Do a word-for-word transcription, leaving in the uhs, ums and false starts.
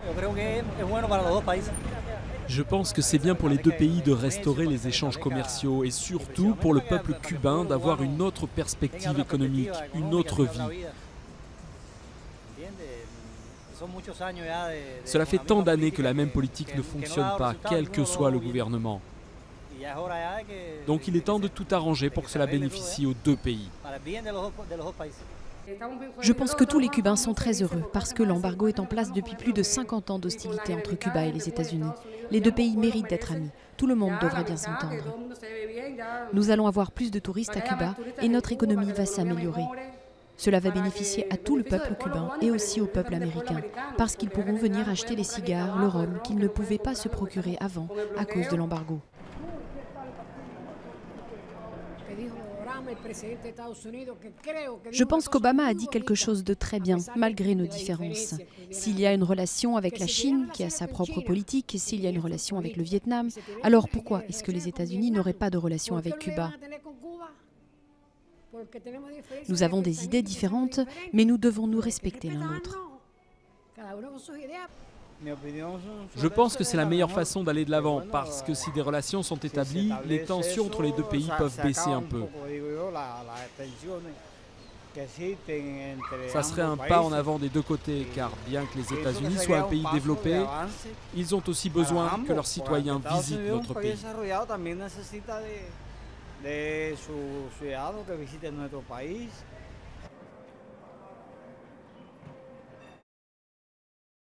Je pense que c'est bien pour les deux pays de restaurer les échanges commerciaux et surtout pour le peuple cubain d'avoir une autre perspective économique, une autre vie. Cela fait tant d'années que la même politique ne fonctionne pas, quel que soit le gouvernement. Donc il est temps de tout arranger pour que cela bénéficie aux deux pays. Je pense que tous les Cubains sont très heureux parce que l'embargo est en place depuis plus de cinquante ans d'hostilité entre Cuba et les États-Unis. Les deux pays méritent d'être amis. Tout le monde devrait bien s'entendre. Nous allons avoir plus de touristes à Cuba et notre économie va s'améliorer. Cela va bénéficier à tout le peuple cubain et aussi au peuple américain parce qu'ils pourront venir acheter les cigares, le rhum qu'ils ne pouvaient pas se procurer avant à cause de l'embargo. Je pense qu'Obama a dit quelque chose de très bien, malgré nos différences. S'il y a une relation avec la Chine, qui a sa propre politique, et s'il y a une relation avec le Vietnam, alors pourquoi est-ce que les États-Unis n'auraient pas de relation avec Cuba ? Nous avons des idées différentes, mais nous devons nous respecter l'un l'autre. Je pense que c'est la meilleure façon d'aller de l'avant, parce que si des relations sont établies, les tensions entre les deux pays peuvent baisser un peu. Ça serait un pas en avant des deux côtés, car bien que les États-Unis soient un pays développé, ils ont aussi besoin que leurs citoyens visitent notre pays.